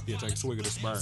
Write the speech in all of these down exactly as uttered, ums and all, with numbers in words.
Yeah, take a swig of this bird.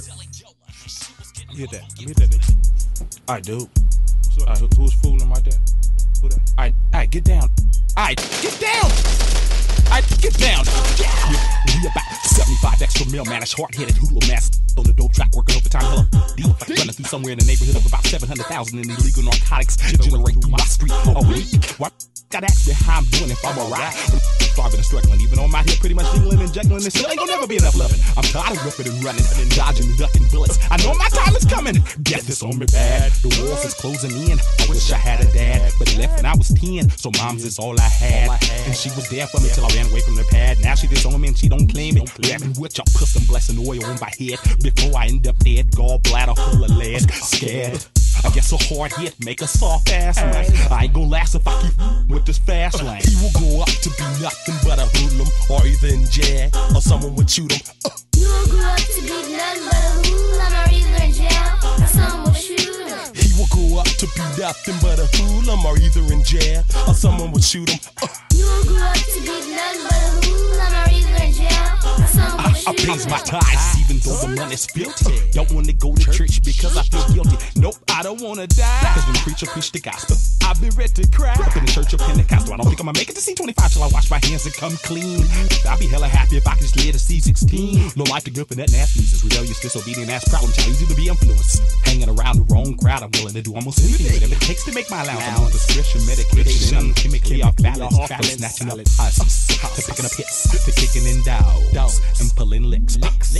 Let me hit that. Let me hit that nigga. Alright, dude. Alright, who, who's fooling right there? Who that? Alright, alright, get down. Alright, get down! Alright, get down! Yeah. We about seventy-five extra mil, man. It's hard-headed hula mask on the dope track, working overtime. Hella deep, running through somewhere in the neighborhood of about seven hundred thousand in illegal narcotics generate through my street a week. What? Gotta ask me how I'm doing if I'm alright. Starving and struggling, even on my head, pretty much jingling and juggling. This still ain't gonna never be enough loving. I'm tired of ripping and running and dodging and ducking bullets. I know my time is coming. Death is on me bad. The walls is closing in. I wish I had a dad, but he left when I was ten. So mom's is all I had, and she was there for me till I ran away from the pad. Now she disown me and she don't claim it. Grabbing with y'all, put some blessing oil on my head before I end up dead. Gallbladder full of lead, scared. I guess a hard hit make a soft ass man. I ain't gonna last if I keep with this fast lane. He will grow up to be nothing but a hoodlum, or either in jail, or someone would shoot him. Uh. You will grow up to be nothing but a hoodlum, or either in jail, or someone would shoot him. He will grow up to be nothing but a hoodlum, or either in jail, or someone would shoot him. Uh. You will grow up to be nothing but a hoodlum, or either in jail, or someone would shoot him. I pays my tithes, even though the money's filthy. Don't wanna go to church because I feel guilty. Nope, I don't wanna die. Cause when the preacher preach the gospel, I've been ready to cry. Up in the church of Pentecostal, I don't think I'ma make it to C twenty-five till I wash my hands and come clean. I'll be hella happy if I can just live to C sixteen. No life to good for that nasty, rebellious, disobedient ass problem child, easy to be influenced. Hanging around the wrong crowd, I'm willing to do almost anything, whatever it takes to make my allowance. I'm on prescription medication, chemically off balance, from snatching up husts, to picking up hits, to kicking in dows, and pulling licks.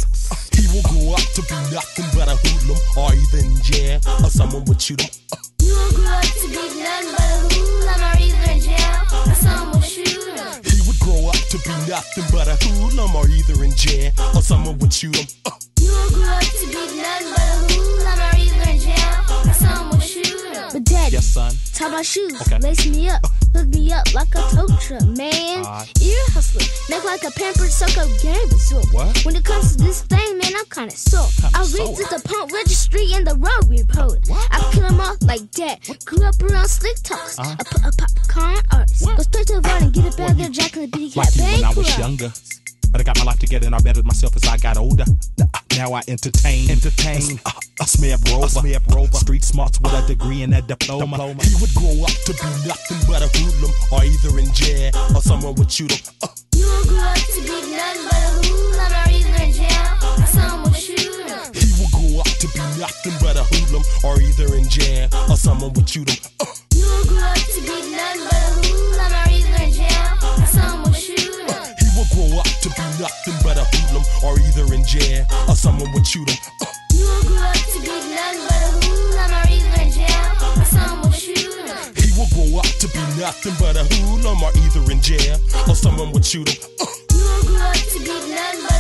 He will grow up to be nothing but a hoodlum, or either in jail, or someone would shoot him. You will grow up to be nothing but a hoodlum, or either in jail, or someone would shoot him. He would grow up to be nothing but a hoodlum, or either in jail, or someone would shoot him. You will grow up to be nothing but a hoodlum, or either in jail, or someone would shoot him. But daddy, yes, son. tie my shoes, Okay. lace me up, hook me up like a tow truck, man. Uh, Ear hustler, make like a pampered suck-up game resort. What? When it comes to this thing, man, I'm kinda sore. I sore? read to the pump registry and the road report. I kill them all like that. Grew up around slick talks. Uh-huh. I put a popcorn artist. What? Go straight to the bar and get it better than Jack and the Bitty like Cat you when I Bang was Club. younger. But I got my life together and I bettered myself as I got older. Now I entertain, entertain. A, a Smith Rover, Smith Rover. Street smarts with a degree and a diploma. diploma. He would grow up to be nothing but a hoodlum, or either in jail, or someone would shoot him. Uh. You will grow up to be nothing but a hoodlum, or either in jail, or someone would shoot him. He will grow up to be nothing but a hoodlum, or either in jail, or someone would shoot him. Uh. You will grow up to be nothing but a hoodlum, or either in jail, or someone would shoot him. He will grow up to be nothing but a hoodlum, or either in jail, or someone would shoot him. Uh. You will grow up to be nothing but a hoodlum, or either in jail, or someone would shoot him. He will grow up to be nothing but a hoodlum, or either in jail, or someone would shoot him. Uh. You will grow up to be nothing but